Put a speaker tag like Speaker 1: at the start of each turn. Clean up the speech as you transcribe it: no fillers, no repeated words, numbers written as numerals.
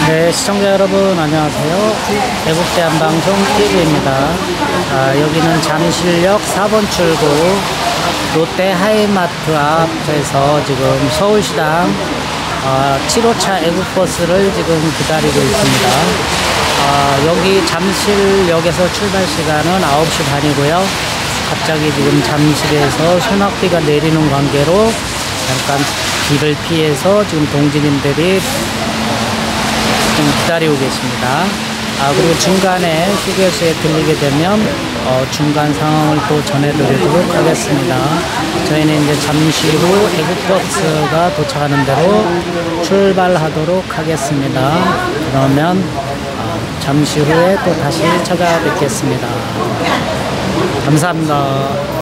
Speaker 1: 네, 시청자 여러분 안녕하세요. 애국대한방송 TV입니다. 여기는 잠실역 4번 출구 롯데 하이마트 앞에서 지금 서울시당 7호차 애국버스를 지금 기다리고 있습니다. 여기 잠실역에서 출발 시간은 9시 반이고요. 갑자기 지금 잠실에서 소낙비가 내리는 관계로 잠깐 비를 피해서 지금 동지님들이 좀 기다리고 계십니다. 그리고 중간에 휴게소에 들리게 되면 중간 상황을 또 전해드리도록 하겠습니다. 저희는 이제 잠시 후 애국버스가 도착하는 대로 출발하도록 하겠습니다. 그러면 잠시 후에 또 다시 찾아뵙겠습니다. 감사합니다.